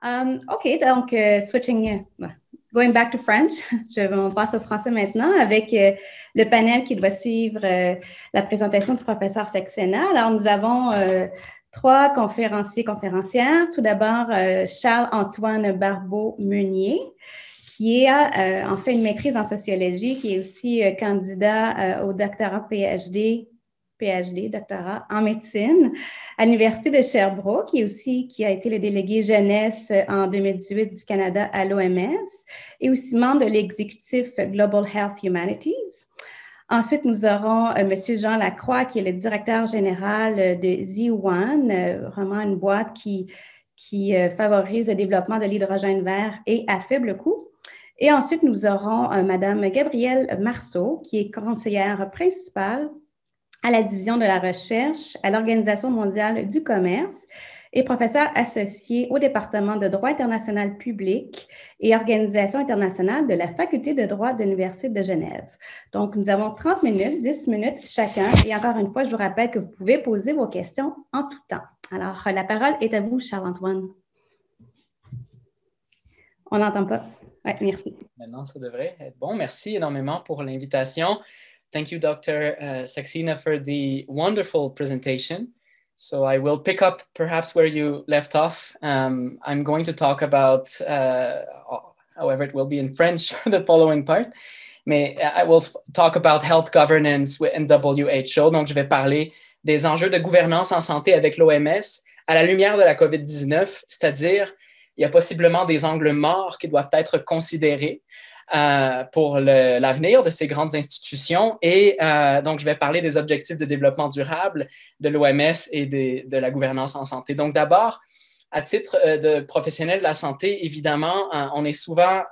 OK, donc going back to French, on passe au français maintenant avec le panel qui doit suivre la présentation du professeur Saxena. Alors, nous avons trois conférencières. Tout d'abord, Charles-Antoine Barbeau-Meunier, qui est en fait une maîtrise en sociologie, qui est aussi candidat au doctorat PhD, doctorat en médecine à l'Université de Sherbrooke, qui a été le délégué jeunesse en 2018 du Canada à l'OMS et aussi membre de l'exécutif Global Health Humanities. Ensuite, nous aurons M. Jean Lacroix, qui est le directeur général de Z1, vraiment une boîte qui favorise le développement de l'hydrogène vert et à faible coût. Et ensuite, nous aurons Mme Gabrielle Marceau, qui est conseillère principale à la division de la recherche à l'Organisation mondiale du commerce et professeur associé au département de droit international public et organisation internationale de la faculté de droit de l'Université de Genève. Donc, nous avons 30 minutes, 10 minutes chacun. Et encore une fois, je vous rappelle que vous pouvez poser vos questions en tout temps. Alors, la parole est à vous, Charles-Antoine. On n'entend pas. Oui, merci. Maintenant, ça devrait être bon. Merci énormément pour l'invitation. Thank you, Dr. Saxena, for the wonderful presentation. So I will pick up perhaps where you left off. I'm going to talk about, however, it will be in French for the following part. Mais I will talk about health governance in WHO. Donc, je vais parler des enjeux de gouvernance en santé avec l'OMS à la lumière de la COVID-19, c'est-à-dire il y a possiblement des angles morts qui doivent être considérés pour l'avenir de ces grandes institutions. Et donc, je vais parler des objectifs de développement durable de l'OMS et de la gouvernance en santé. Donc, d'abord, à titre de professionnel de la santé, évidemment, on est souvent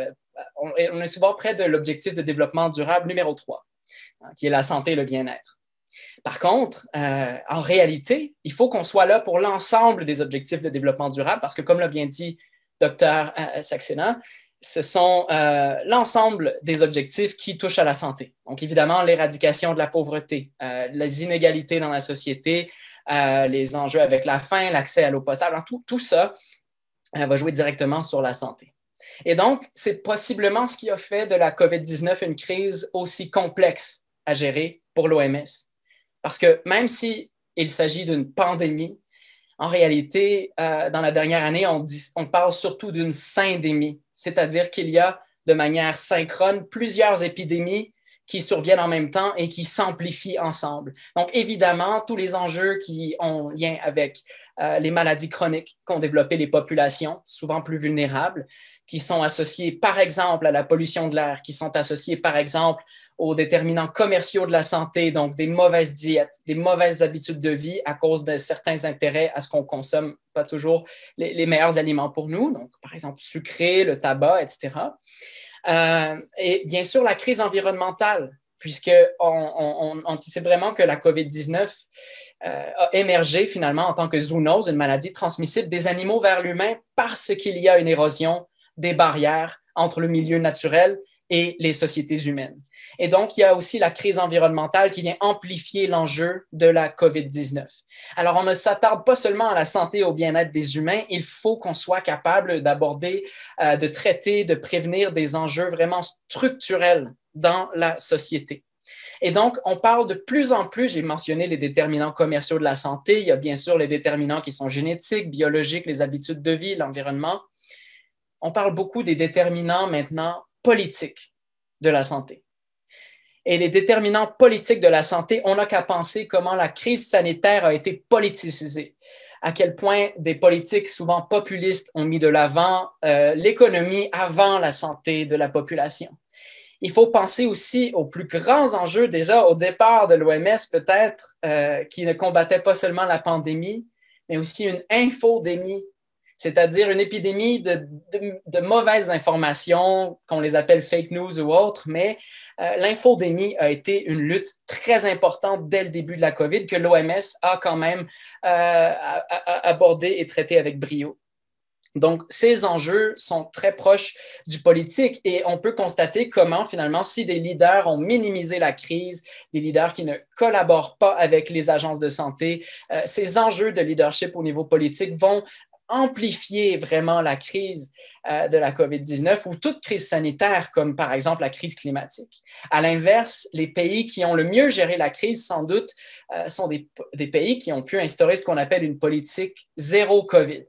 près de l'objectif de développement durable numéro 3, qui est la santé et le bien-être. Par contre, en réalité, il faut qu'on soit là pour l'ensemble des objectifs de développement durable parce que, comme l'a bien dit Dr. Saxena, ce sont l'ensemble des objectifs qui touchent à la santé. Donc, évidemment, l'éradication de la pauvreté, les inégalités dans la société, les enjeux avec la faim, l'accès à l'eau potable, tout ça va jouer directement sur la santé. Et donc, c'est possiblement ce qui a fait de la COVID-19 une crise aussi complexe à gérer pour l'OMS. Parce que même s'il s'agit d'une pandémie, en réalité, dans la dernière année, on parle surtout d'une syndémie, c'est-à-dire qu'il y a de manière synchrone plusieurs épidémies qui surviennent en même temps et qui s'amplifient ensemble. Donc, évidemment, tous les enjeux qui ont lien avec les maladies chroniques qu'ont développées les populations, souvent plus vulnérables, qui sont associées, par exemple, à la pollution de l'air, qui sont associées, par exemple, aux déterminants commerciaux de la santé, donc des mauvaises diètes, des mauvaises habitudes de vie à cause de certains intérêts à ce qu'on consomme pas toujours les meilleurs aliments pour nous, donc par exemple sucré, le tabac, etc. Et bien sûr, la crise environnementale, puisque on anticipe vraiment que la COVID-19 a émergé finalement en tant que zoonose, une maladie transmissible des animaux vers l'humain parce qu'il y a une érosion des barrières entre le milieu naturel et les sociétés humaines. Et donc, il y a aussi la crise environnementale qui vient amplifier l'enjeu de la COVID-19. Alors, on ne s'attarde pas seulement à la santé et au bien-être des humains, il faut qu'on soit capable d'aborder, de traiter, de prévenir des enjeux vraiment structurels dans la société. Et donc, on parle de plus en plus, j'ai mentionné les déterminants commerciaux de la santé, il y a bien sûr les déterminants qui sont génétiques, biologiques, les habitudes de vie, l'environnement. On parle beaucoup des déterminants maintenant politiques de la santé. Et les déterminants politiques de la santé, on n'a qu'à penser comment la crise sanitaire a été politisée, à quel point des politiques souvent populistes ont mis de l'avant l'économie avant la santé de la population. Il faut penser aussi aux plus grands enjeux, déjà au départ de l'OMS peut-être, qui ne combattait pas seulement la pandémie, mais aussi une infodémie, c'est-à-dire une épidémie de mauvaises informations, qu'on les appelle fake news ou autres, mais l'infodémie a été une lutte très importante dès le début de la COVID que l'OMS a quand même abordé et traité avec brio. Donc, ces enjeux sont très proches du politique et on peut constater comment, finalement, si des leaders ont minimisé la crise, des leaders qui ne collaborent pas avec les agences de santé, ces enjeux de leadership au niveau politique vont amplifié vraiment la crise de la COVID-19 ou toute crise sanitaire, comme par exemple la crise climatique. À l'inverse, les pays qui ont le mieux géré la crise, sans doute, sont des pays qui ont pu instaurer ce qu'on appelle une politique zéro COVID.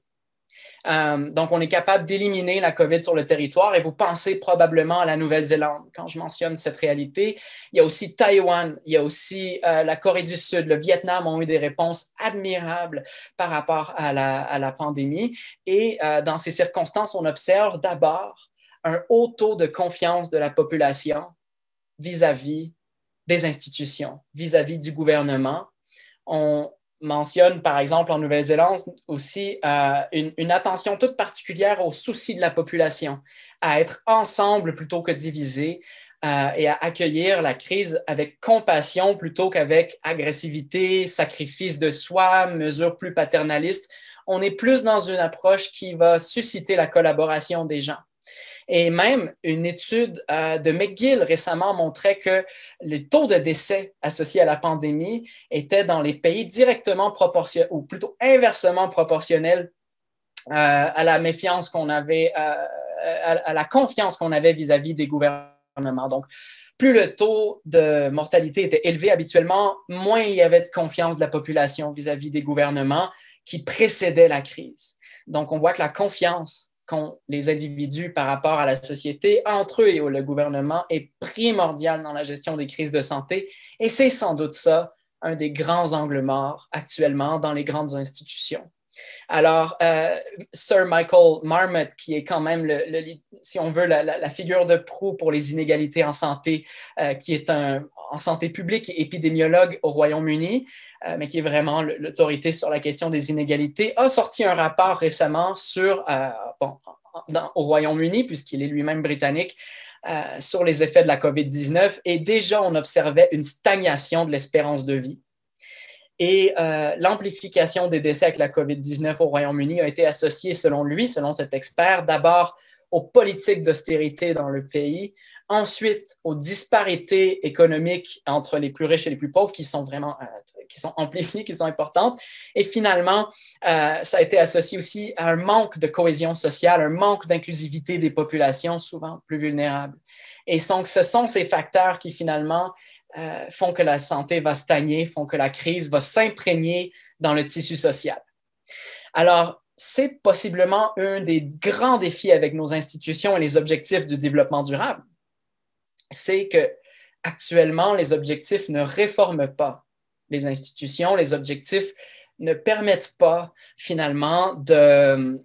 Donc, on est capable d'éliminer la COVID sur le territoire et vous pensez probablement à la Nouvelle-Zélande quand je mentionne cette réalité. Il y a aussi Taïwan, il y a aussi la Corée du Sud, le Vietnam ont eu des réponses admirables par rapport à la pandémie. Et dans ces circonstances, on observe d'abord un haut taux de confiance de la population vis-à-vis des institutions, vis-à-vis du gouvernement. On mentionne, par exemple, en Nouvelle-Zélande aussi une attention toute particulière aux soucis de la population, à être ensemble plutôt que divisés et à accueillir la crise avec compassion plutôt qu'avec agressivité, sacrifice de soi, mesures plus paternalistes. On est plus dans une approche qui va susciter la collaboration des gens. Et même une étude de McGill récemment montrait que les taux de décès associés à la pandémie étaient dans les pays directement proportionnels, ou plutôt inversement proportionnels à la méfiance qu'on avait, à la confiance qu'on avait vis-à-vis des gouvernements. Donc, plus le taux de mortalité était élevé habituellement, moins il y avait de confiance de la population vis-à-vis des gouvernements qui précédaient la crise. Donc, on voit que la confiance qu'ont les individus par rapport à la société, entre eux et le gouvernement, est primordial dans la gestion des crises de santé. Et c'est sans doute ça, un des grands angles morts actuellement dans les grandes institutions. Alors, Sir Michael Marmot, qui est quand même, si on veut, la figure de proue pour les inégalités en santé, qui est en santé publique et épidémiologue au Royaume-Uni, mais qui est vraiment l'autorité sur la question des inégalités, a sorti un rapport récemment au Royaume-Uni, puisqu'il est lui-même britannique, sur les effets de la COVID-19. Et déjà, on observait une stagnation de l'espérance de vie. Et l'amplification des décès avec la COVID-19 au Royaume-Uni a été associée, selon lui, selon cet expert, d'abord aux politiques d'austérité dans le pays, ensuite aux disparités économiques entre les plus riches et les plus pauvres qui sont vraiment qui sont amplifiées, qui sont importantes. Et finalement, ça a été associé aussi à un manque de cohésion sociale, un manque d'inclusivité des populations souvent plus vulnérables. Et donc, ce sont ces facteurs qui finalement font que la santé va stagner, font que la crise va s'imprégner dans le tissu social. Alors, c'est possiblement un des grands défis avec nos institutions et les objectifs du développement durable. C'est que actuellement, les objectifs ne réforment pas les institutions, les objectifs ne permettent pas finalement de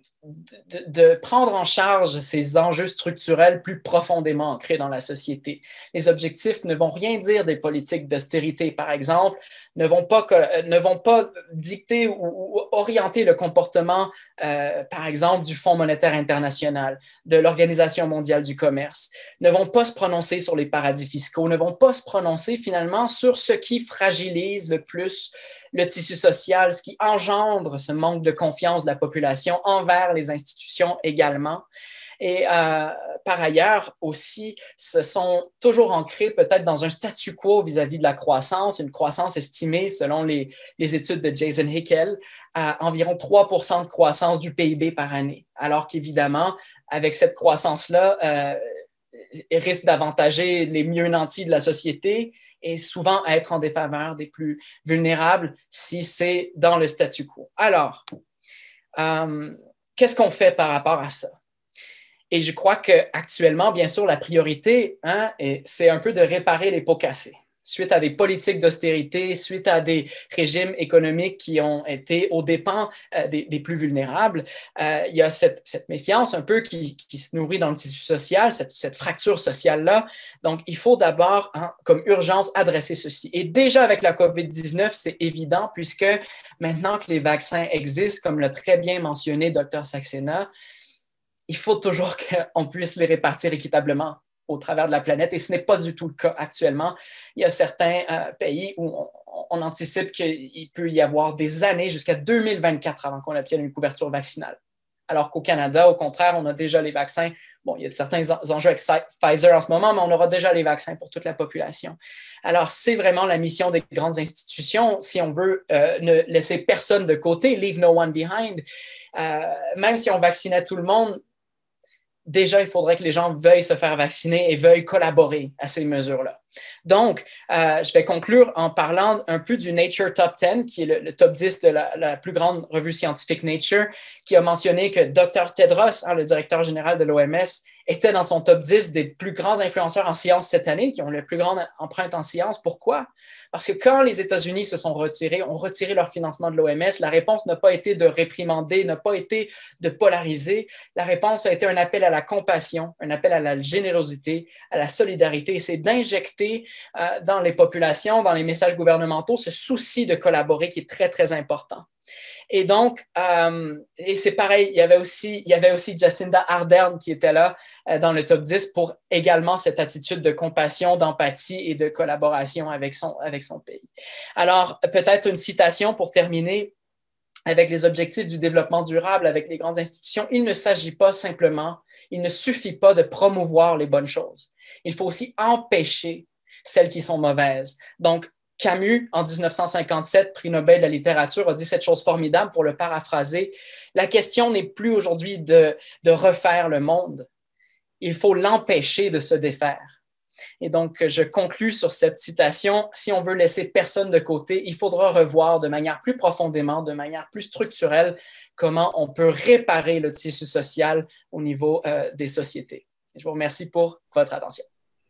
prendre en charge ces enjeux structurels plus profondément ancrés dans la société. Les objectifs ne vont rien dire des politiques d'austérité, par exemple, ne vont pas dicter ou orienter le comportement, par exemple, du Fonds monétaire international, de l'Organisation mondiale du commerce, ne vont pas se prononcer sur les paradis fiscaux, ne vont pas se prononcer finalement sur ce qui fragilise le plus le tissu social, ce qui engendre ce manque de confiance de la population envers les institutions également. Et par ailleurs aussi, se sont toujours ancrés peut-être dans un statu quo vis-à-vis de la croissance, une croissance estimée selon les études de Jason Hickel à environ 3% de croissance du PIB par année. Alors qu'évidemment, avec cette croissance-là, risque d'avantager les mieux nantis de la société et souvent être en défaveur des plus vulnérables si c'est dans le statu quo. Alors, qu'est-ce qu'on fait par rapport à ça? Et je crois qu'actuellement, bien sûr, la priorité, c'est un peu de réparer les pots cassés. Suite à des politiques d'austérité, suite à des régimes économiques qui ont été aux dépens des plus vulnérables, il y a cette méfiance un peu qui se nourrit dans le tissu social, cette fracture sociale-là. Donc, il faut d'abord, comme urgence, adresser ceci. Et déjà avec la COVID-19, c'est évident puisque maintenant que les vaccins existent, comme l'a très bien mentionné Dr. Saxena, il faut toujours qu'on puisse les répartir équitablement au travers de la planète, et ce n'est pas du tout le cas actuellement. Il y a certains pays où on anticipe qu'il peut y avoir des années, jusqu'à 2024, avant qu'on obtienne une couverture vaccinale. alors qu'au Canada, au contraire, on a déjà les vaccins. Bon, il y a certains enjeux avec Pfizer en ce moment, mais on aura déjà les vaccins pour toute la population. Alors, c'est vraiment la mission des grandes institutions, si on veut ne laisser personne de côté, leave no one behind. Même si on vaccinait tout le monde, déjà, il faudrait que les gens veuillent se faire vacciner et veuillent collaborer à ces mesures-là. Donc, je vais conclure en parlant un peu du Nature Top 10, qui est le top 10 de la plus grande revue scientifique Nature, qui a mentionné que Dr. Tedros, le directeur général de l'OMS, était dans son top 10 des plus grands influenceurs en sciences cette année, qui ont la plus grande empreinte en sciences. Pourquoi? Parce que quand les États-Unis se sont retirés, ont retiré leur financement de l'OMS, la réponse n'a pas été de réprimander, n'a pas été de polariser. La réponse a été un appel à la compassion, un appel à la générosité, à la solidarité. C'est d'injecter dans les populations, dans les messages gouvernementaux, ce souci de collaborer qui est très, très important. Et donc, et c'est pareil, il y avait aussi Jacinda Ardern qui était là dans le top 10 pour également cette attitude de compassion, d'empathie et de collaboration avec son pays. Alors, peut-être une citation pour terminer. Avec les objectifs du développement durable, avec les grandes institutions, il ne s'agit pas simplement, il ne suffit pas de promouvoir les bonnes choses. Il faut aussi empêcher celles qui sont mauvaises. Donc, Camus, en 1957, prix Nobel de la littérature, a dit cette chose formidable, pour le paraphraser. La question n'est plus aujourd'hui de refaire le monde. Il faut l'empêcher de se défaire. Et donc, je conclus sur cette citation. Si on veut laisser personne de côté, il faudra revoir de manière plus profondément, de manière plus structurelle, comment on peut réparer le tissu social au niveau des sociétés. Je vous remercie pour votre attention.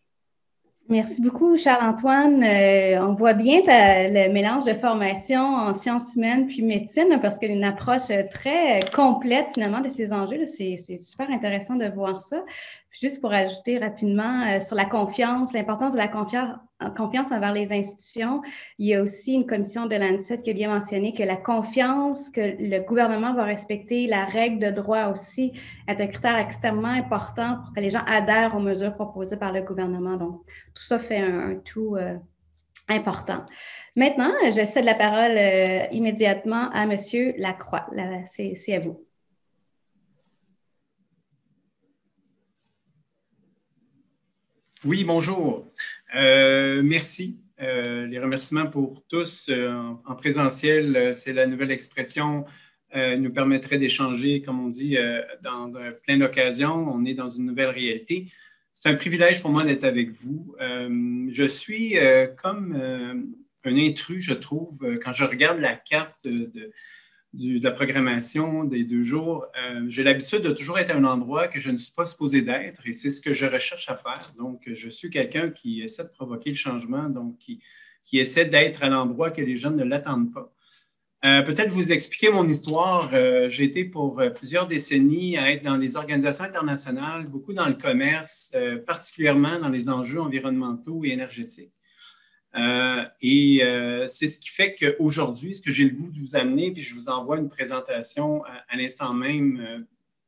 Merci beaucoup, Charles-Antoine. On voit bien le mélange de formation en sciences humaines puis médecine, parce qu'il y a une approche très complète finalement de ces enjeux. C'est super intéressant de voir ça. Juste pour ajouter rapidement sur la confiance, l'importance de la confiance envers les institutions, il y a aussi une commission de l'ANSET qui a bien mentionné que la confiance que le gouvernement va respecter, la règle de droit aussi, est un critère extrêmement important pour que les gens adhèrent aux mesures proposées par le gouvernement. Donc, tout ça fait un tout important. Maintenant, je cède la parole immédiatement à M. Lacroix. C'est à vous. Oui, bonjour. Merci. Les remerciements pour tous. En présentiel, c'est la nouvelle expression, nous permettrait d'échanger, comme on dit, dans plein d'occasions. On est dans une nouvelle réalité. C'est un privilège pour moi d'être avec vous. Je suis comme un intrus, je trouve, quand je regarde la carte de la programmation des 2 jours. J'ai l'habitude de toujours être à un endroit que je ne suis pas supposé d'être et c'est ce que je recherche à faire. Donc, je suis quelqu'un qui essaie de provoquer le changement, donc qui essaie d'être à l'endroit que les gens ne l'attendent pas. Peut-être vous expliquer mon histoire. J'ai été pour plusieurs décennies à être dans les organisations internationales, beaucoup dans le commerce, particulièrement dans les enjeux environnementaux et énergétiques. C'est ce qui fait qu'aujourd'hui, ce que j'ai le goût de vous amener, puis je vous envoie une présentation à l'instant même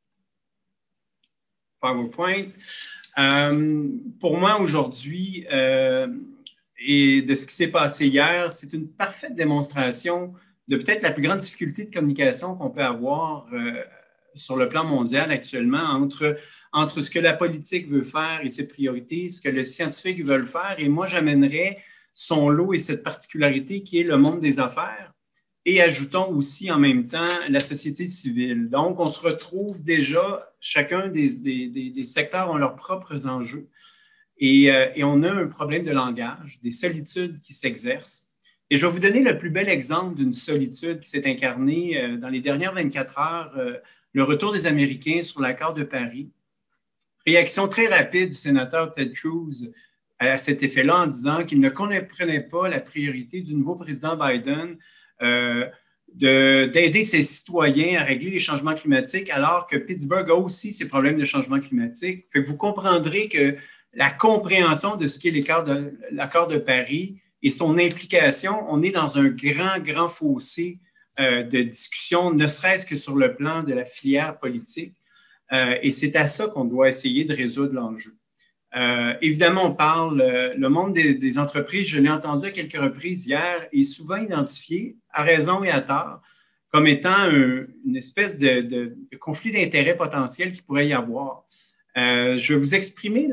PowerPoint. Pour moi, aujourd'hui, et de ce qui s'est passé hier, c'est une parfaite démonstration de peut-être la plus grande difficulté de communication qu'on peut avoir sur le plan mondial actuellement entre ce que la politique veut faire et ses priorités, ce que les scientifiques veulent faire. Et moi, j'amènerais son lot et cette particularité qui est le monde des affaires et ajoutons aussi en même temps la société civile. Donc, on se retrouve déjà, chacun des secteurs ont leurs propres enjeux et on a un problème de langage, des solitudes qui s'exercent. Et je vais vous donner le plus bel exemple d'une solitude qui s'est incarnée dans les dernières 24 heures, le retour des Américains sur l'accord de Paris. Réaction très rapide du sénateur Ted Cruz à cet effet-là en disant qu'il ne comprenait pas la priorité du nouveau président Biden d'aider ses citoyens à régler les changements climatiques alors que Pittsburgh a aussi ses problèmes de changement climatique. Fait que vous comprendrez que la compréhension de ce qu'est l'accord de Paris et son implication, on est dans un grand fossé de discussion, ne serait-ce que sur le plan de la filière politique. Et c'est à ça qu'on doit essayer de résoudre l'enjeu. Évidemment, on parle, le monde des entreprises, je l'ai entendu à quelques reprises hier, est souvent identifié, à raison et à tort, comme étant une espèce de conflit d'intérêts potentiel qu'il pourrait y avoir. Je vais vous exprimer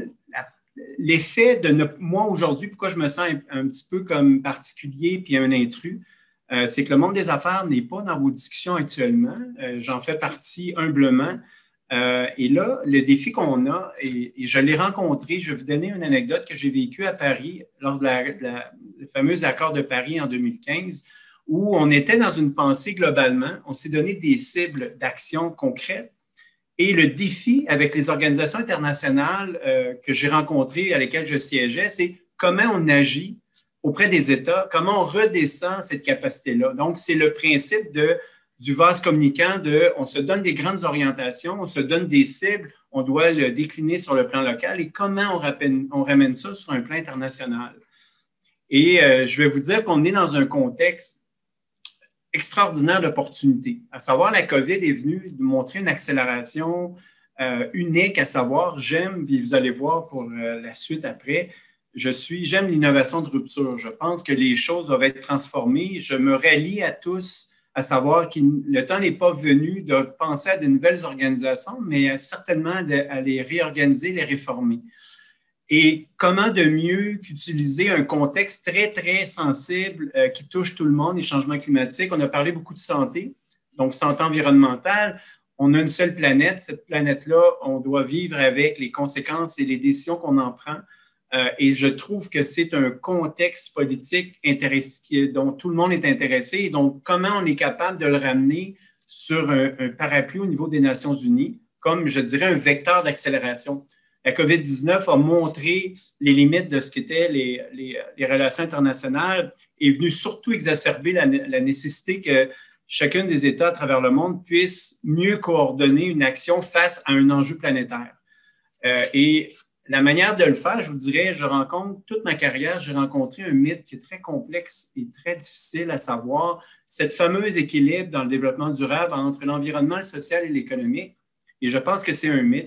l'effet de moi aujourd'hui, pourquoi je me sens un petit peu comme particulier puis un intrus. C'est que le monde des affaires n'est pas dans vos discussions actuellement. J'en fais partie humblement. Et là, le défi qu'on a, et je l'ai rencontré, je vais vous donner une anecdote que j'ai vécue à Paris lors de le fameux accord de Paris en 2015, où on était dans une pensée globalement, on s'est donné des cibles d'action concrètes. Et le défi avec les organisations internationales que j'ai rencontrées, à lesquelles je siégeais, c'est comment on agit auprès des États, comment on redescend cette capacité-là. Donc, c'est le principe du vase communicant on se donne des grandes orientations, on se donne des cibles, on doit le décliner sur le plan local et comment on ramène ça sur un plan international. Et je vais vous dire qu'on est dans un contexte extraordinaire d'opportunités. À savoir, la COVID est venue nous montrer une accélération unique, à savoir, j'aime, puis vous allez voir pour la suite après, j'aime l'innovation de rupture. Je pense que les choses doivent être transformées. Je me rallie à tous, à savoir que le temps n'est pas venu de penser à de nouvelles organisations, mais certainement à les réorganiser, les réformer. Et comment de mieux qu'utiliser un contexte très, très sensible qui touche tout le monde, les changements climatiques. On a parlé beaucoup de santé, donc santé environnementale. On a une seule planète. Cette planète-là, on doit vivre avec les conséquences et les décisions qu'on en prend. Et je trouve que c'est un contexte politique dont tout le monde est intéressé. Et donc, comment on est capable de le ramener sur un parapluie au niveau des Nations unies, comme, je dirais, un vecteur d'accélération. La COVID-19 a montré les limites de ce qu'étaient les relations internationales et est venue surtout exacerber la nécessité que chacun des États à travers le monde puisse mieux coordonner une action face à un enjeu planétaire. Et la manière de le faire, je vous dirais, toute ma carrière, j'ai rencontré un mythe qui est très complexe et très difficile à savoir, cette fameuse équilibre dans le développement durable entre l'environnement, le social et l'économique. Et je pense que c'est un mythe.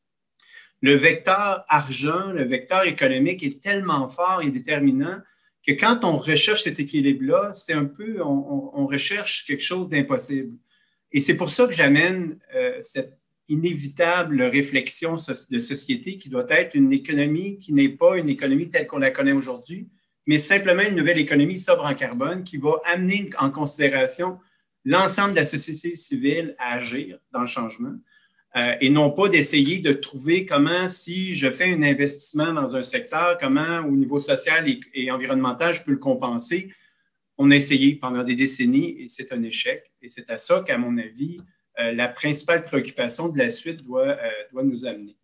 Le vecteur argent, le vecteur économique est tellement fort et déterminant que quand on recherche cet équilibre-là, c'est un peu, on recherche quelque chose d'impossible. Et c'est pour ça que j'amène cette inévitable réflexion de société qui doit être une économie qui n'est pas une économie telle qu'on la connaît aujourd'hui, mais simplement une nouvelle économie sobre en carbone qui va amener en considération l'ensemble de la société civile à agir dans le changement et non pas d'essayer de trouver comment, si je fais un investissement dans un secteur, comment au niveau social et environnemental, je peux le compenser. On a essayé pendant des décennies et c'est un échec. Et c'est à ça qu'à mon avis, la principale préoccupation de la suite doit nous amener.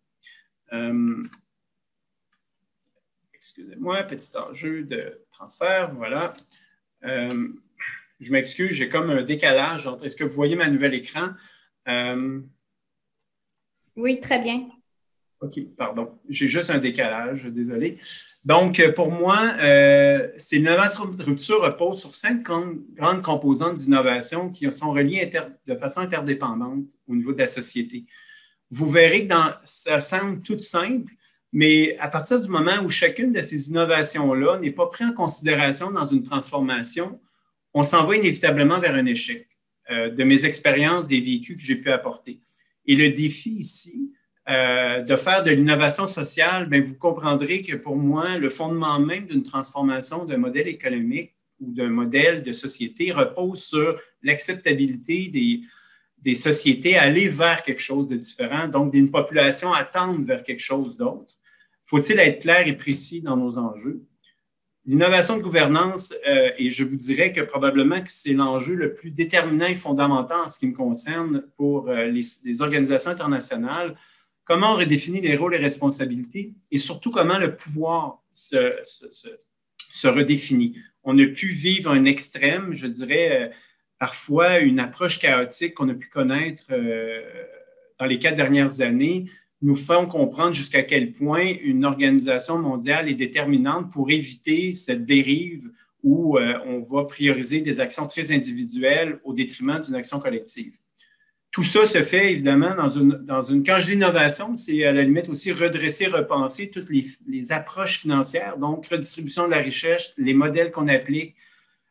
Excusez-moi, petit enjeu de transfert, voilà. Je m'excuse, j'ai comme un décalage entre, est-ce que vous voyez ma nouvelle écran? Oui, très bien. OK, pardon. J'ai juste un décalage, désolé. Donc, pour moi, c'est l'innovation de rupture repose sur 5 grandes composantes d'innovation qui sont reliées de façon interdépendante au niveau de la société. Vous verrez que ça semble tout simple, mais à partir du moment où chacune de ces innovations-là n'est pas prise en considération dans une transformation, on s'en va inévitablement vers un échec de mes expériences, des vécus que j'ai pu apporter. Et le défi ici, de faire de l'innovation sociale, bien, vous comprendrez que pour moi, le fondement même d'une transformation d'un modèle économique ou d'un modèle de société repose sur l'acceptabilité des sociétés à aller vers quelque chose de différent, donc d'une population à tendre vers quelque chose d'autre. Faut-il être clair et précis dans nos enjeux? L'innovation de gouvernance, et je vous dirais que probablement que c'est l'enjeu le plus déterminant et fondamental en ce qui me concerne pour les organisations internationales. Comment on redéfinit les rôles et responsabilités et surtout comment le pouvoir se redéfinit. On a pu vivre un extrême, je dirais, parfois une approche chaotique qu'on a pu connaître dans les 4 dernières années, nous font comprendre jusqu'à quel point une organisation mondiale est déterminante pour éviter cette dérive où on va prioriser des actions très individuelles au détriment d'une action collective. Tout ça se fait évidemment quand je dis innovation, c'est à la limite aussi redresser, repenser toutes les approches financières, donc redistribution de la richesse, les modèles qu'on applique,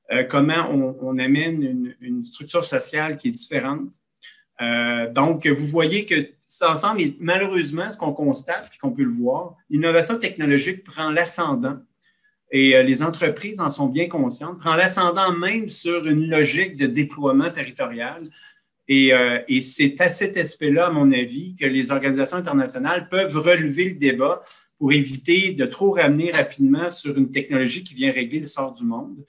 comment on amène une structure sociale qui est différente. Donc, vous voyez que ça ensemble, et malheureusement, ce qu'on constate, puis qu'on peut le voir, l'innovation technologique prend l'ascendant, et les entreprises en sont bien conscientes, prend l'ascendant même sur une logique de déploiement territorial. Et c'est à cet aspect-là, à mon avis, que les organisations internationales peuvent relever le débat pour éviter de trop ramener rapidement sur une technologie qui vient régler le sort du monde.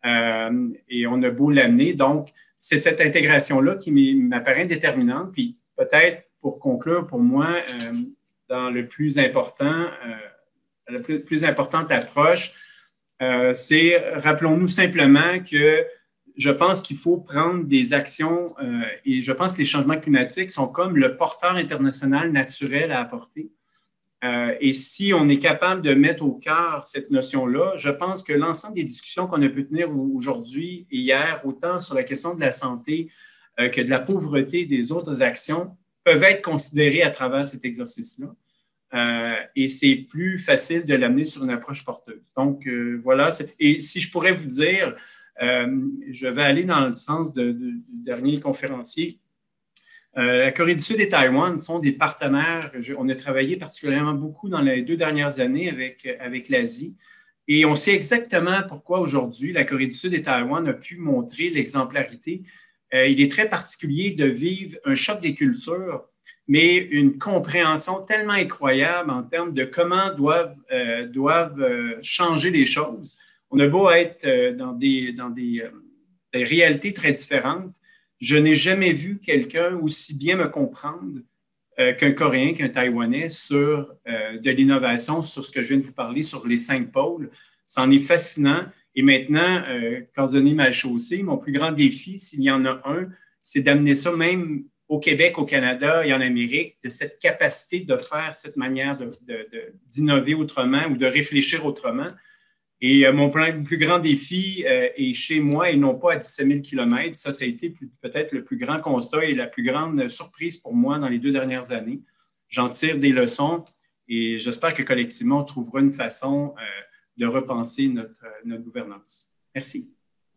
Et on a beau l'amener. Donc, c'est cette intégration-là qui m'apparaît déterminante. Puis peut-être, pour conclure, pour moi, dans le plus important, la plus importante approche, c'est, rappelons-nous simplement que je pense qu'il faut prendre des actions et je pense que les changements climatiques sont comme le porteur international naturel à apporter. Et si on est capable de mettre au cœur cette notion-là, je pense que l'ensemble des discussions qu'on a pu tenir aujourd'hui et hier, autant sur la question de la santé que de la pauvreté, des autres actions, peuvent être considérées à travers cet exercice-là. Et c'est plus facile de l'amener sur une approche porteuse. Donc, voilà. Et si je pourrais vous dire, je vais aller dans le sens du dernier conférencier. La Corée du Sud et Taïwan sont des partenaires. On a travaillé particulièrement beaucoup dans les 2 dernières années avec l'Asie. Et on sait exactement pourquoi aujourd'hui la Corée du Sud et Taïwan a pu montrer l'exemplarité. Il est très particulier de vivre un choc des cultures, mais une compréhension tellement incroyable en termes de comment doivent changer les choses. On a beau être dans des réalités très différentes. Je n'ai jamais vu quelqu'un aussi bien me comprendre qu'un Coréen, qu'un Taïwanais sur de l'innovation, sur ce que je viens de vous parler, sur les 5 pôles. C'en est fascinant. Et maintenant, cordonnier mal chaussé, mon plus grand défi, s'il y en a un, c'est d'amener ça même au Québec, au Canada et en Amérique, de cette capacité de faire cette manière d'innover autrement ou de réfléchir autrement. Et mon plus grand défi est chez moi et non pas à 17 000 km. Ça a été peut-être le plus grand constat et la plus grande surprise pour moi dans les 2 dernières années. J'en tire des leçons et j'espère que collectivement, on trouvera une façon de repenser notre gouvernance. Merci.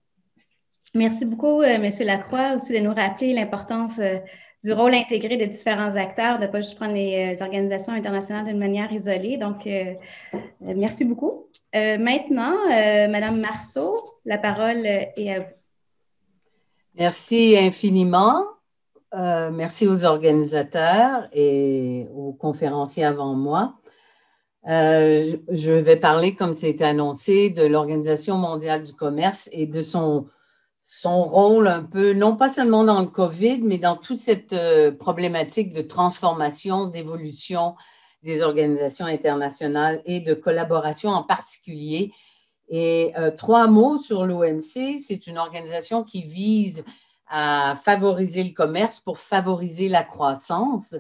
Merci beaucoup, M. Lacroix, aussi de nous rappeler l'importance du rôle intégré de différents acteurs, de ne pas juste prendre les organisations internationales d'une manière isolée. Donc, merci beaucoup. Maintenant, Madame Marceau, la parole est à vous. Merci infiniment. Merci aux organisateurs et aux conférenciers avant moi. Je vais parler, comme c'était annoncé, de l'Organisation mondiale du commerce et de son rôle un peu, non pas seulement dans le COVID, mais dans toute cette problématique de transformation, d'évolution des organisations internationales et de collaboration en particulier. Et 3 mots sur l'OMC. C'est une organisation qui vise à favoriser le commerce pour favoriser la croissance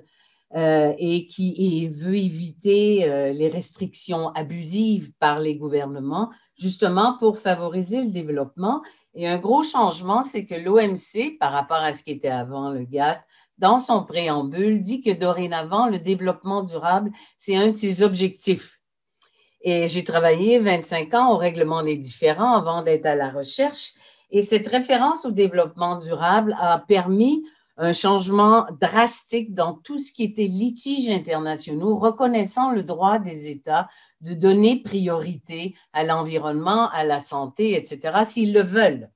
et qui veut éviter les restrictions abusives par les gouvernements, justement pour favoriser le développement. Et un gros changement, c'est que l'OMC, par rapport à ce qui était avant le GATT, dans son préambule, dit que dorénavant, le développement durable, c'est un de ses objectifs. Et j'ai travaillé 25 ans au règlement des différends avant d'être à la recherche. Et cette référence au développement durable a permis un changement drastique dans tout ce qui était litiges internationaux, reconnaissant le droit des États de donner priorité à l'environnement, à la santé, etc., s'ils le veulent.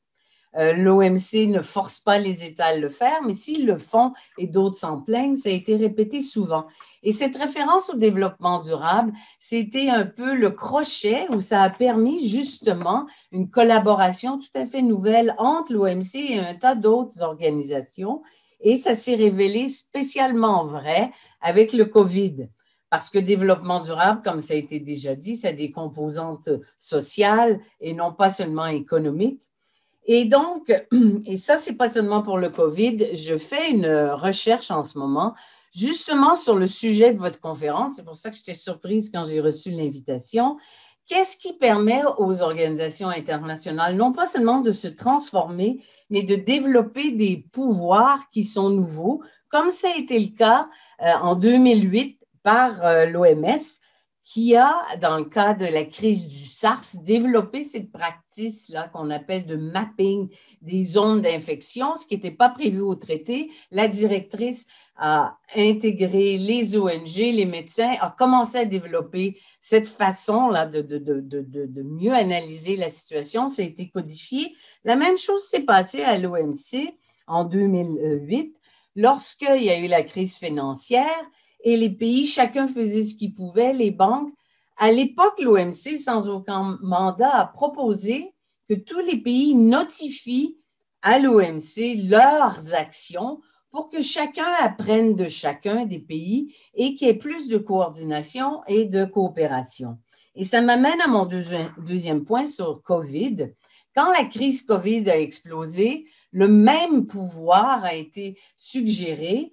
L'OMC ne force pas les États à le faire, mais s'ils le font et d'autres s'en plaignent, ça a été répété souvent. Et cette référence au développement durable, c'était un peu le crochet où ça a permis justement une collaboration tout à fait nouvelle entre l'OMC et un tas d'autres organisations. Et ça s'est révélé spécialement vrai avec le COVID. Parce que développement durable, comme ça a été déjà dit, ça a des composantes sociales et non pas seulement économiques. Et donc, et ça, c'est pas seulement pour le COVID, je fais une recherche en ce moment, justement sur le sujet de votre conférence. C'est pour ça que j'étais surprise quand j'ai reçu l'invitation. Qu'est-ce qui permet aux organisations internationales, non pas seulement de se transformer, mais de développer des pouvoirs qui sont nouveaux, comme ça a été le cas en 2008 par l'OMS, qui a, dans le cas de la crise du SARS, développé cette pratique-là qu'on appelle de mapping des zones d'infection, ce qui n'était pas prévu au traité. La directrice a intégré les ONG, les médecins, a commencé à développer cette façon-là de mieux analyser la situation. Ça a été codifié. La même chose s'est passée à l'OMC en 2008, lorsqu'il y a eu la crise financière et les pays, chacun faisait ce qu'il pouvait, les banques. À l'époque, l'OMC, sans aucun mandat, a proposé que tous les pays notifient à l'OMC leurs actions pour que chacun apprenne de chacun des pays et qu'il y ait plus de coordination et de coopération. Et ça m'amène à mon deuxième point sur COVID. Quand la crise COVID a explosé, le même pouvoir a été suggéré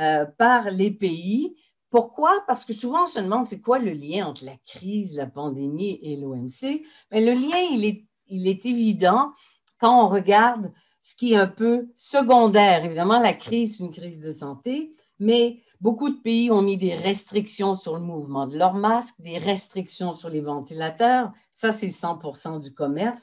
par les pays. Pourquoi? Parce que souvent, on se demande c'est quoi le lien entre la crise, la pandémie et l'OMC. Mais le lien, il est évident quand on regarde ce qui est un peu secondaire. Évidemment, la crise, c'est une crise de santé, mais beaucoup de pays ont mis des restrictions sur le mouvement de leurs masques, des restrictions sur les ventilateurs. Ça, c'est 100% du commerce.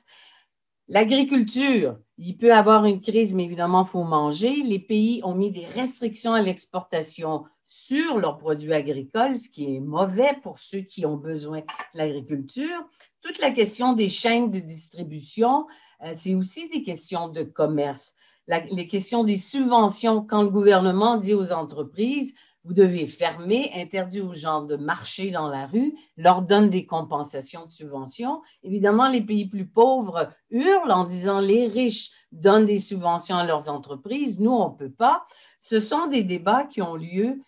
L'agriculture, il peut y avoir une crise, mais évidemment, il faut manger. Les pays ont mis des restrictions à l'exportation sur leurs produits agricoles, ce qui est mauvais pour ceux qui ont besoin de l'agriculture. Toute la question des chaînes de distribution, c'est aussi des questions de commerce. Les questions des subventions, quand le gouvernement dit aux entreprises, vous devez fermer, interdire aux gens de marcher dans la rue, leur donne des compensations de subventions. Évidemment, les pays plus pauvres hurlent en disant les riches donnent des subventions à leurs entreprises, nous, on ne peut pas. Ce sont des débats qui ont lieu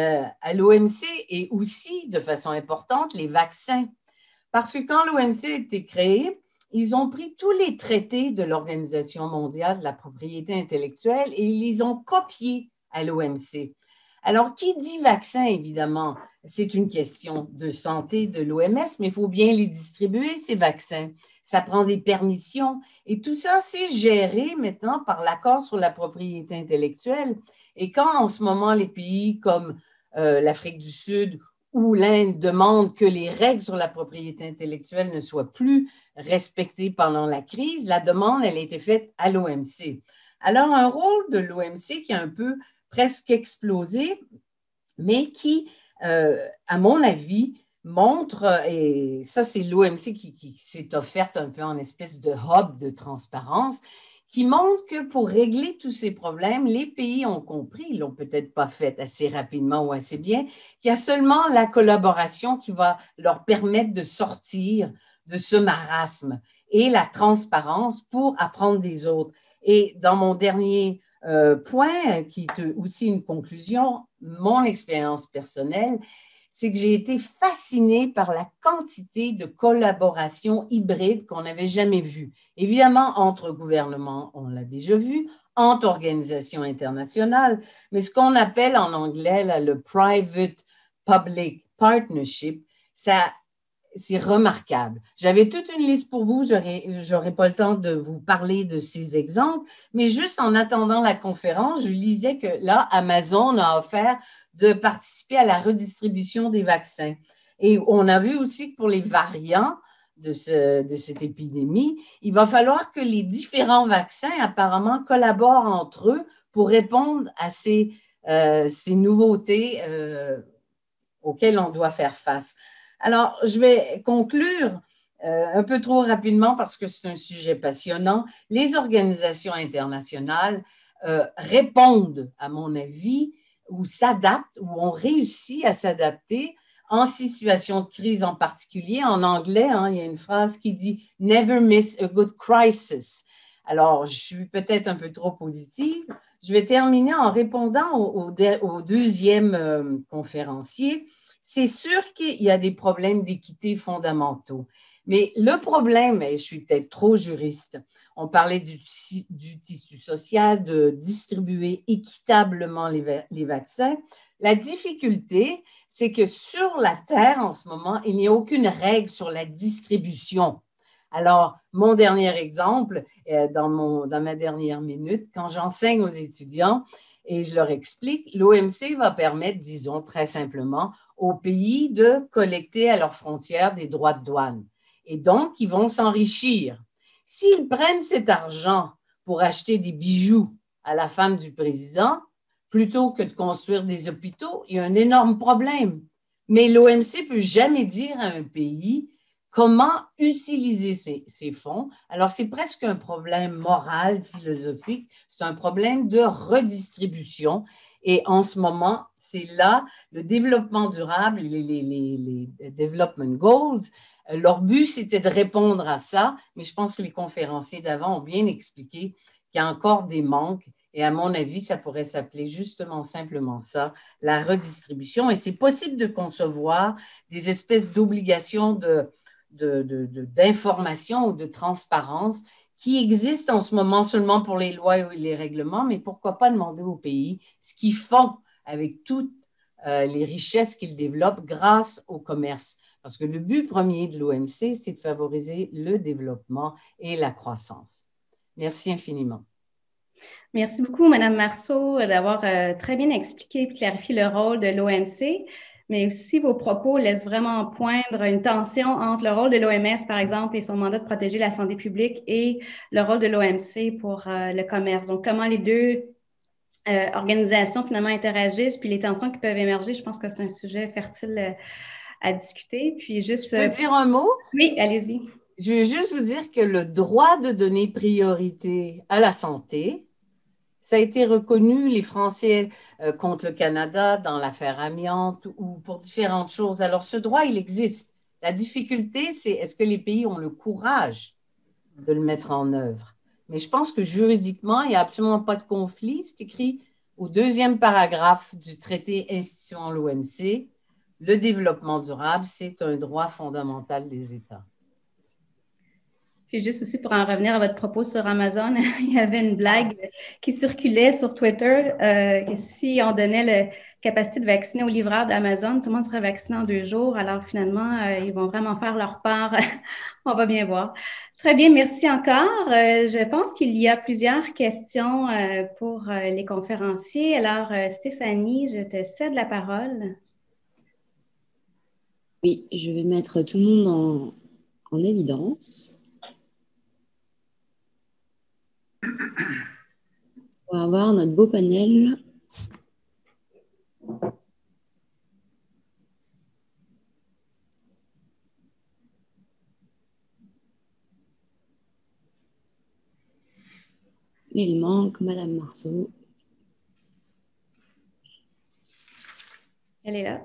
à l'OMC et aussi, de façon importante, les vaccins. Parce que quand l'OMC a été créé, ils ont pris tous les traités de l'Organisation mondiale de la propriété intellectuelle et ils les ont copiés à l'OMC. Alors, qui dit vaccin, évidemment, c'est une question de santé de l'OMS, mais il faut bien les distribuer, ces vaccins. Ça prend des permissions et tout ça, c'est géré maintenant par l'accord sur la propriété intellectuelle. Et quand en ce moment, les pays comme l'Afrique du Sud ou l'Inde demandent que les règles sur la propriété intellectuelle ne soient plus respectées pendant la crise, la demande, elle a été faite à l'OMC. Alors, un rôle de l'OMC qui a un peu presque explosé, mais qui, à mon avis, montre, et ça c'est l'OMC qui s'est offerte un peu en espèce de hub de transparence, qui montre que pour régler tous ces problèmes, les pays ont compris, ils ne l'ont peut-être pas fait assez rapidement ou assez bien, qu'il y a seulement la collaboration qui va leur permettre de sortir de ce marasme et la transparence pour apprendre des autres. Et dans mon dernier point, qui est aussi une conclusion, mon expérience personnelle, c'est que j'ai été fascinée par la quantité de collaboration hybride qu'on n'avait jamais vue. Évidemment, entre gouvernements, on l'a déjà vu, entre organisations internationales, mais ce qu'on appelle en anglais là, le private-public partnership, c'est remarquable. J'avais toute une liste pour vous, j'aurais pas le temps de vous parler de ces exemples, mais juste en attendant la conférence, je lisais que là, Amazon a offert de participer à la redistribution des vaccins. Et on a vu aussi que pour les variants de cette épidémie, il va falloir que les différents vaccins apparemment collaborent entre eux pour répondre à ces nouveautés auxquelles on doit faire face. Alors, je vais conclure un peu trop rapidement parce que c'est un sujet passionnant. Les organisations internationales répondent, à mon avis, ou s'adaptent, ou ont réussi à s'adapter en situation de crise en particulier. En anglais, il y a une phrase qui dit « Never miss a good crisis ». Alors, je suis peut-être un peu trop positive. Je vais terminer en répondant au deuxième conférencier. C'est sûr qu'il y a des problèmes d'équité fondamentaux. Mais le problème, et je suis peut-être trop juriste, on parlait du tissu social, de distribuer équitablement les vaccins. La difficulté, c'est que sur la Terre, en ce moment, il n'y a aucune règle sur la distribution. Alors, mon dernier exemple, dans ma dernière minute, quand j'enseigne aux étudiants et je leur explique, l'OMC va permettre, disons très simplement, aux pays de collecter à leurs frontières des droits de douane. Et donc, ils vont s'enrichir. S'ils prennent cet argent pour acheter des bijoux à la femme du président, plutôt que de construire des hôpitaux, il y a un énorme problème. Mais l'OMC ne peut jamais dire à un pays comment utiliser ces fonds. Alors, c'est presque un problème moral, philosophique, c'est un problème de redistribution. Et en ce moment, c'est là le développement durable, les Development Goals. Leur but, c'était de répondre à ça, mais je pense que les conférenciers d'avant ont bien expliqué qu'il y a encore des manques. Et à mon avis, ça pourrait s'appeler justement simplement ça, la redistribution. Et c'est possible de concevoir des espèces d'obligations d'information ou de transparence qui existent en ce moment seulement pour les lois et les règlements, mais pourquoi pas demander aux pays ce qu'ils font avec toutes les richesses qu'ils développent grâce au commerce. Parce que le but premier de l'OMC, c'est de favoriser le développement et la croissance. Merci infiniment. Merci beaucoup, Mme Marceau, d'avoir très bien expliqué et clarifié le rôle de l'OMC, mais aussi vos propos laissent vraiment poindre une tension entre le rôle de l'OMS, par exemple, et son mandat de protéger la santé publique et le rôle de l'OMC pour le commerce. Donc, comment les deux organisations finalement interagissent, puis les tensions qui peuvent émerger, je pense que c'est un sujet fertile à discuter. Puis juste... Je peux dire un mot? Oui, allez-y. Je veux juste vous dire que le droit de donner priorité à la santé, ça a été reconnu, les Français contre le Canada dans l'affaire amiante ou pour différentes choses. Alors, ce droit, il existe. La difficulté, c'est est-ce que les pays ont le courage de le mettre en œuvre? Mais je pense que juridiquement, il n'y a absolument pas de conflit. C'est écrit au 2e paragraphe du traité instituant l'OMC. Le développement durable, c'est un droit fondamental des États. Puis juste aussi pour en revenir à votre propos sur Amazon, il y avait une blague qui circulait sur Twitter que si on donnait la capacité de vacciner aux livreurs d'Amazon, tout le monde serait vacciné en 2 jours. Alors finalement, ils vont vraiment faire leur part. On va bien voir. Très bien, merci encore. Je pense qu'il y a plusieurs questions pour les conférenciers. Alors Stéphanie, je te cède la parole. Oui, je vais mettre tout le monde en évidence. On va avoir notre beau panel. Il manque Madame Marceau. Elle est là.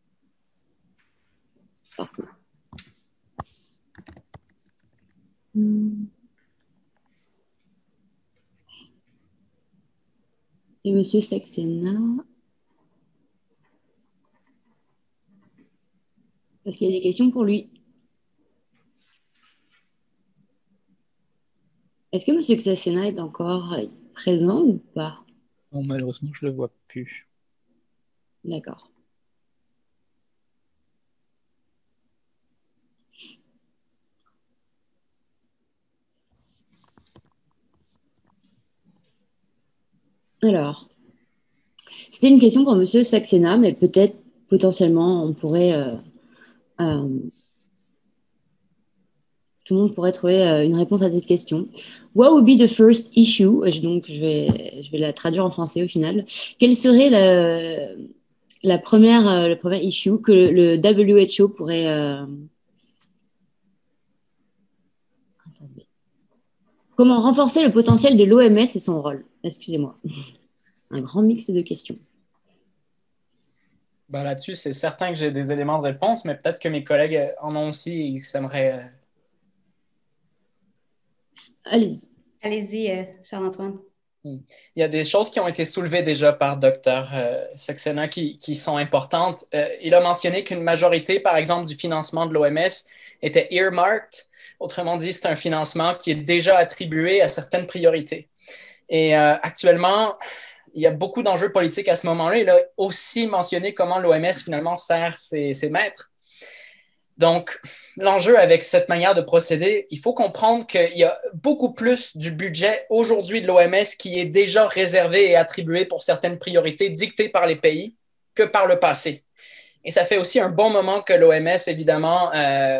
Parfait. Et Monsieur Saxena, parce qu'il y a des questions pour lui. Est-ce que Monsieur Saxena est encore présent ou pas? Non, malheureusement, je ne le vois plus. D'accord. Alors, c'était une question pour Monsieur Saxena, mais peut-être potentiellement on pourrait, tout le monde pourrait trouver une réponse à cette question. What would be the first issue? Donc je vais la traduire en français au final. Quelle serait le premier issue que le WHO pourrait Comment renforcer le potentiel de l'OMS et son rôle? Excusez-moi. Un grand mix de questions. Ben là-dessus, c'est certain que j'ai des éléments de réponse, mais peut-être que mes collègues en ont aussi et que ça m'aimerait... Allez-y. Allez-y, Charles-Antoine. Il y a des choses qui ont été soulevées déjà par Dr. Saxena qui sont importantes. Il a mentionné qu'une majorité, par exemple, du financement de l'OMS était earmarked. Autrement dit, c'est un financement qui est déjà attribué à certaines priorités. Et actuellement, il y a beaucoup d'enjeux politiques à ce moment-là. Il a aussi mentionné comment l'OMS finalement sert ses maîtres. Donc, l'enjeu avec cette manière de procéder, il faut comprendre qu'il y a beaucoup plus du budget aujourd'hui de l'OMS qui est déjà réservé et attribué pour certaines priorités dictées par les pays que par le passé. Et ça fait aussi un bon moment que l'OMS, évidemment,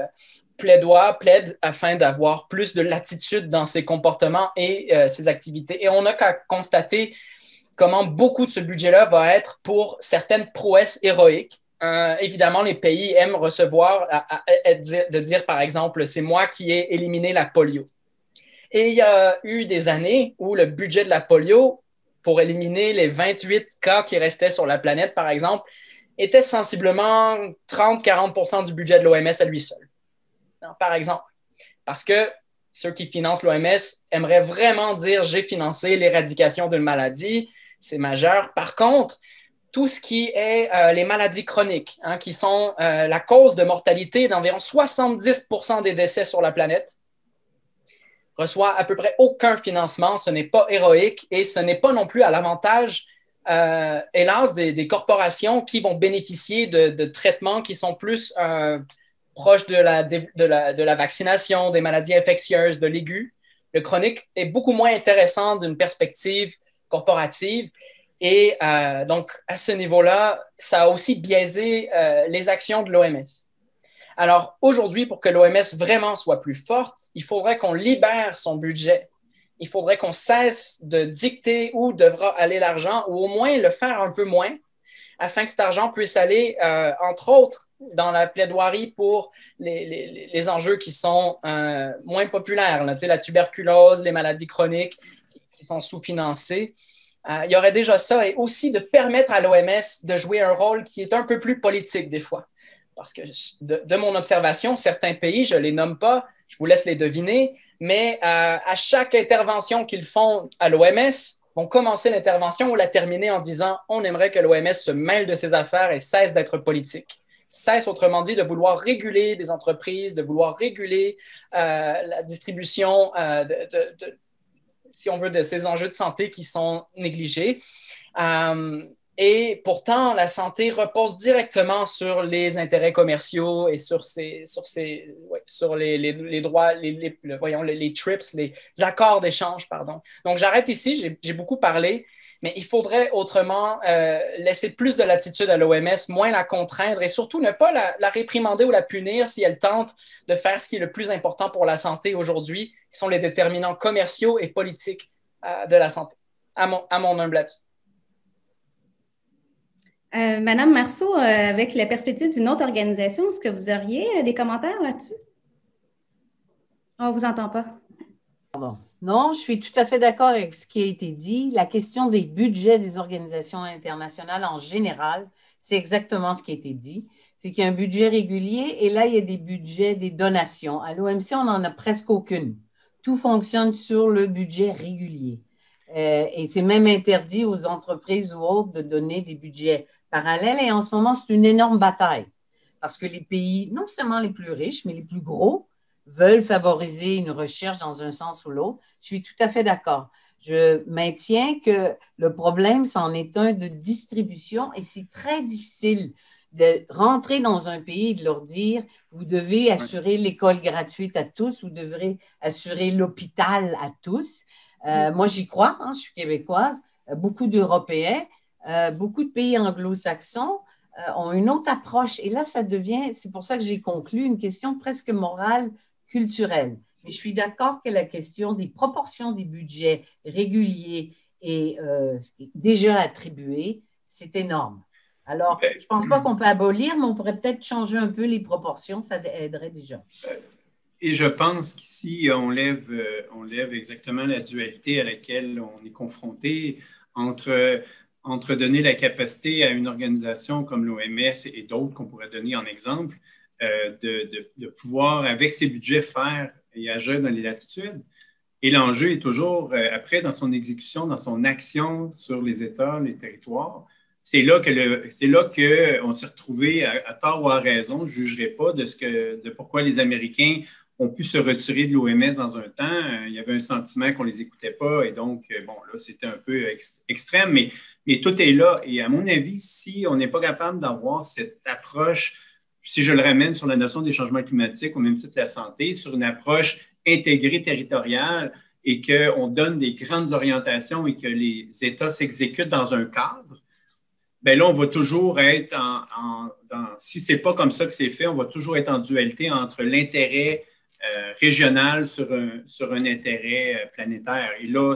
plaide afin d'avoir plus de latitude dans ses comportements et ses activités. Et on n'a qu'à constater comment beaucoup de ce budget-là va être pour certaines prouesses héroïques. Évidemment, les pays aiment recevoir, de dire, par exemple, c'est moi qui ai éliminé la polio. Et il y a eu des années où le budget de la polio, pour éliminer les 28 cas qui restaient sur la planète, par exemple, était sensiblement 30-40% du budget de l'OMS à lui seul. Non, par exemple, parce que ceux qui financent l'OMS aimeraient vraiment dire « j'ai financé l'éradication d'une maladie », c'est majeur. Par contre, tout ce qui est les maladies chroniques, qui sont la cause de mortalité d'environ 70% des décès sur la planète, reçoit à peu près aucun financement. Ce n'est pas héroïque et ce n'est pas non plus à l'avantage, hélas, des corporations qui vont bénéficier de traitements qui sont plus proches de la vaccination, des maladies infectieuses, de l'aigu. Le chronique est beaucoup moins intéressant d'une perspective corporative. Et donc, à ce niveau-là, ça a aussi biaisé les actions de l'OMS. Alors, aujourd'hui, pour que l'OMS vraiment soit plus forte, il faudrait qu'on libère son budget. Il faudrait qu'on cesse de dicter où devra aller l'argent, ou au moins le faire un peu moins, afin que cet argent puisse aller, entre autres, dans la plaidoirie pour les enjeux qui sont moins populaires, là, la tuberculose, les maladies chroniques qui sont sous-financées. Il y aurait déjà ça, et aussi de permettre à l'OMS de jouer un rôle qui est un peu plus politique des fois. Parce que de mon observation, certains pays, je ne les nomme pas, je vous laisse les deviner, mais à chaque intervention qu'ils font à l'OMS, vont commencer l'intervention ou la terminer en disant « on aimerait que l'OMS se mêle de ses affaires et cesse d'être politique ». Cesse, autrement dit, de vouloir réguler des entreprises, de vouloir réguler la distribution si on veut, de ces enjeux de santé qui sont négligés. Et pourtant, la santé repose directement sur les intérêts commerciaux et sur les droits, les TRIPS, les accords d'échange, pardon. Donc, j'arrête ici, j'ai beaucoup parlé, mais il faudrait autrement laisser plus de latitude à l'OMS, moins la contraindre et surtout ne pas la réprimander ou la punir si elle tente de faire ce qui est le plus important pour la santé aujourd'hui, qui sont les déterminants commerciaux et politiques de la santé, à mon humble avis. Madame Marceau, avec la perspective d'une autre organisation, est-ce que vous auriez des commentaires là-dessus? On ne vous entend pas. Pardon. Non, je suis tout à fait d'accord avec ce qui a été dit. La question des budgets des organisations internationales en général, c'est exactement ce qui a été dit. C'est qu'il y a un budget régulier et là, il y a des budgets, des donations. À l'OMC, on n'en a presque aucune. Tout fonctionne sur le budget régulier. Et c'est même interdit aux entreprises ou autres de donner des budgets parallèles. Et en ce moment, c'est une énorme bataille parce que les pays, non seulement les plus riches, mais les plus gros, veulent favoriser une recherche dans un sens ou l'autre. Je suis tout à fait d'accord. Je maintiens que le problème, c'en est un de distribution et c'est très difficile de rentrer dans un pays et de leur dire vous devez assurer l'école gratuite à tous, vous devrez assurer l'hôpital à tous. Moi, j'y crois, je suis québécoise. Beaucoup d'Européens, beaucoup de pays anglo-saxons ont une autre approche. Et là, ça devient, c'est pour ça que j'ai conclu, une question presque morale, culturelle. Mais je suis d'accord que la question des proportions des budgets réguliers et déjà attribués, c'est énorme. Alors, je ne pense pas qu'on peut abolir, mais on pourrait peut-être changer un peu les proportions, ça aiderait déjà. Et je pense qu'ici, on lève exactement la dualité à laquelle on est confronté entre donner la capacité à une organisation comme l'OMS et d'autres qu'on pourrait donner en exemple, de pouvoir, avec ses budgets, faire et agir dans les latitudes. Et l'enjeu est toujours, après, dans son exécution, dans son action sur les États, les territoires. C'est là qu'on s'est retrouvé, à tort ou à raison, je ne jugerai pas de pourquoi les Américains ont pu se retirer de l'OMS dans un temps. Il y avait un sentiment qu'on ne les écoutait pas et donc, bon, là, c'était un peu extrême, mais tout est là. Et à mon avis, si on n'est pas capable d'avoir cette approche si je le ramène sur la notion des changements climatiques, au même titre que la santé, sur une approche intégrée territoriale et qu'on donne des grandes orientations et que les États s'exécutent dans un cadre, bien là, on va toujours être si ce n'est pas comme ça que c'est fait, on va toujours être en dualité entre l'intérêt régional sur un intérêt planétaire. Et là,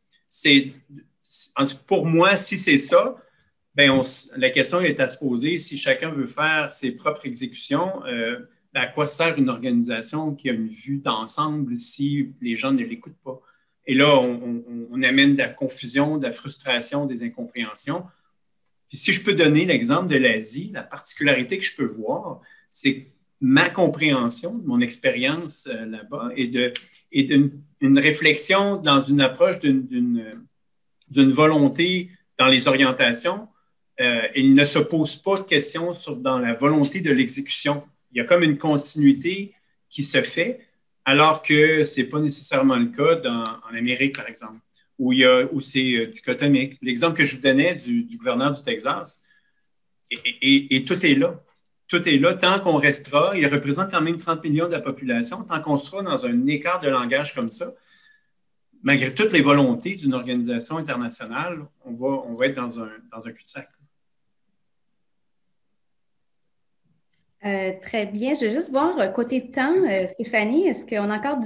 pour moi, si c'est ça, bien, la question est à se poser, si chacun veut faire ses propres exécutions, à quoi sert une organisation qui a une vue d'ensemble si les gens ne l'écoutent pas? Et là, on amène de la confusion, de la frustration, des incompréhensions. Puis si je peux donner l'exemple de l'Asie, la particularité que je peux voir, c'est ma compréhension de mon expérience là-bas et d'une réflexion dans une approche d'une volonté dans les orientations. Il ne se pose pas de questions dans la volonté de l'exécution. Il y a comme une continuité qui se fait, alors que ce n'est pas nécessairement le cas en Amérique, par exemple, où c'est dichotomique. L'exemple que je vous donnais du gouverneur du Texas, et tout est là. Tout est là tant qu'on restera. Il représente quand même 30 millions de la population. Tant qu'on sera dans un écart de langage comme ça, malgré toutes les volontés d'une organisation internationale, on va être dans un cul-de-sac. Très bien. Je vais juste voir côté temps. Stéphanie, est-ce qu'on a encore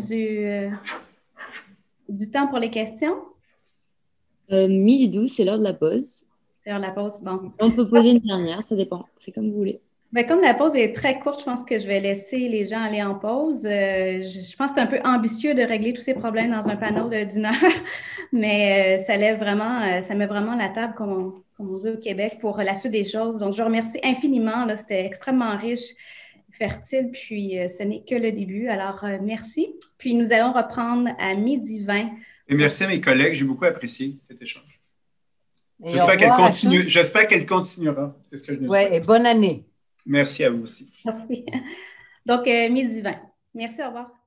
du temps pour les questions? 12h12, c'est l'heure de la pause. C'est l'heure de la pause, bon. On peut poser une dernière, ça dépend. C'est comme vous voulez. Bien, comme la pause est très courte, je pense que je vais laisser les gens aller en pause. Je pense que c'est un peu ambitieux de régler tous ces problèmes dans un panel d'1 heure, mais ça met vraiment la table, comme on dit au Québec, pour la suite des choses. Donc, je vous remercie infiniment. Là, c'était extrêmement riche, fertile, puis ce n'est que le début. Alors, merci. Puis, nous allons reprendre à 12h20. Et merci à mes collègues. J'ai beaucoup apprécié cet échange. Et J'espère qu'elle continuera. C'est ce que je nous souhaite. Oui, et bonne année. Merci à vous aussi. Merci. Donc, 12h20. Merci, au revoir.